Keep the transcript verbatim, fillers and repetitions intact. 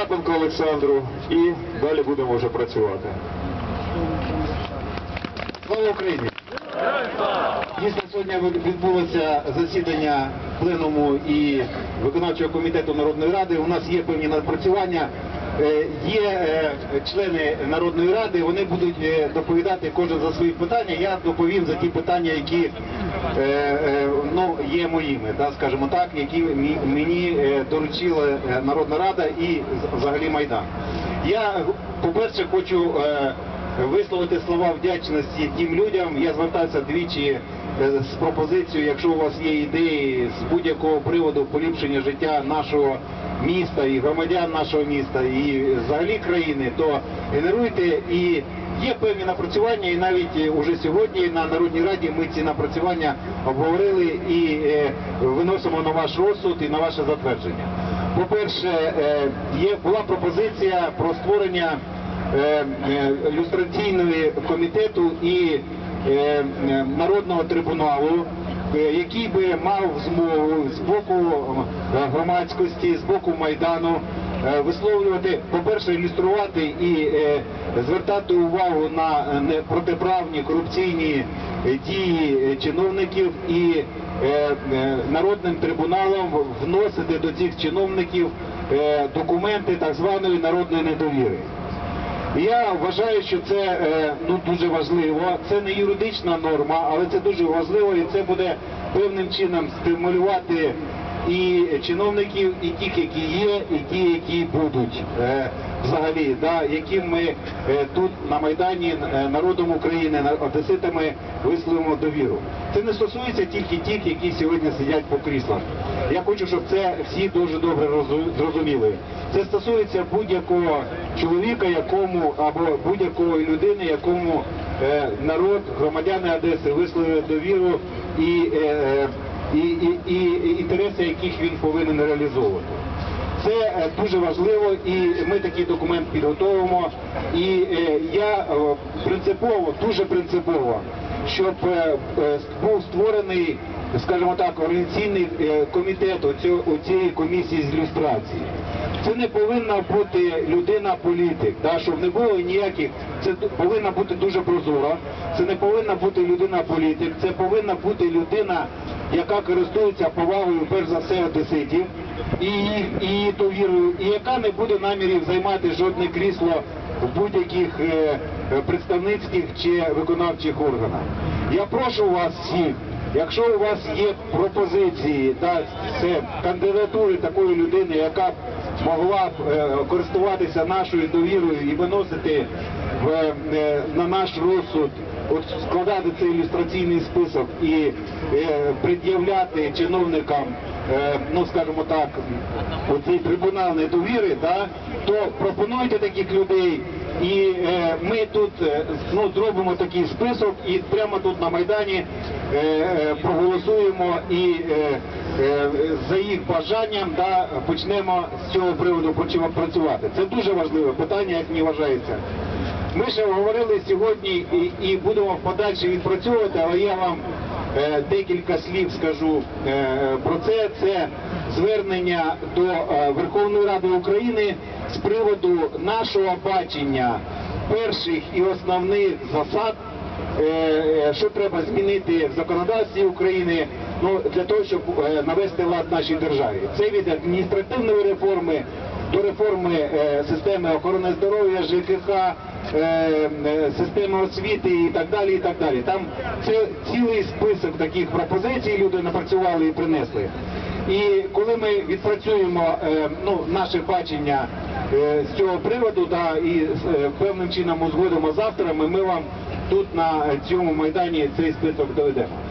Остапенко Олександру і далі будемо вже працювати. Слава Україні! Дійсно, сьогодні відбулося засідання Пленуму і виконавчого комітету Народної Ради. У нас є певні напрацювання. Є члени Народної Ради, вони будуть доповідати кожен за свої питання. Я доповім за ті питання, які ну, є моїми, да, скажімо так, які мені доручила Народна Рада і взагалі Майдан. Я, по-перше, хочу висловити слова вдячності тим людям. Я звертався двічі з пропозицією, якщо у вас є ідеї з будь-якого приводу поліпшення життя нашого міста і громадян нашого міста і взагалі країни, то генеруйте. І є певні напрацювання, і навіть уже сьогодні на Народній Раді ми ці напрацювання обговорили і виносимо на ваш розсуд і на ваше затвердження. По-перше, є, була пропозиція про створення люстраційного комітету і народного трибуналу, який би мав змогу з боку громадськості, з боку Майдану висловлювати, по-перше, ілюструвати і звертати увагу на протиправні корупційні дії чиновників і народним трибуналом вносити до цих чиновників документи так званої народної недовіри. Я вважаю, що це ну, дуже важливо. Це не юридична норма, але це дуже важливо, і це буде певним чином стимулювати і чиновників, і тих, які є, і ті, які будуть взагалі, да, яким ми тут на Майдані народом України, одеситами висловимо довіру. Це не стосується тільки тих, які сьогодні сидять по кріслах. Я хочу, щоб це всі дуже добре зрозуміли. Це стосується будь-якого чоловіка, якому, або будь-якої людини, якому народ, громадяни Одеси висловили довіру і, і, і, і інтереси, яких він повинен реалізовувати. Це дуже важливо, і ми такий документ підготовимо. І я принципово, дуже принципово, щоб був створений, скажімо так, організаційний комітет у цієї комісії з люстрації. Це не повинна бути людина-політик, да, щоб не було ніяких, це повинна бути дуже прозора, це не повинна бути людина-політик, це повинна бути людина, яка користується повагою, перш за все, одеситів, і її довірою, і яка не буде намірів займати жодне крісло в будь-яких е, представницьких чи виконавчих органах. Я прошу вас всіх, якщо у вас є пропозиції, да, це кандидатури такої людини, яка б могла б е, користуватися нашою довірою і виносити в, е, на наш розсуд, от складати цей ілюстраційний список і е, пред'являти чиновникам, е, ну скажімо так, оцей трибунал недовіри, да, то пропонуйте таких людей. І е, ми тут е, ну, зробимо такий список і прямо тут на Майдані е, е, проголосуємо і е, е, за їх бажанням, да, почнемо з цього приводу працювати. Це дуже важливе питання, як мені вважається. Ми ще говорили сьогодні і, і будемо подальше відпрацьовувати, але я вам е, декілька слів скажу е, про це. Це звернення до е, Верховної Ради України з приводу нашого бачення перших і основних засад, е, що треба змінити в законодавстві України, ну, для того, щоб е, навести лад в нашій державі. Це від адміністративної реформи до реформи е, системи охорони здоров'я, ЖКХ, е, системи освіти і так далі, і так далі. Там це цілий список таких пропозицій люди напрацювали і принесли. І коли ми відпрацюємо е, ну, наше бачення е, з цього приводу, да, і е, певним чином узгодимо з авторами, ми вам тут на цьому Майдані цей список доведемо.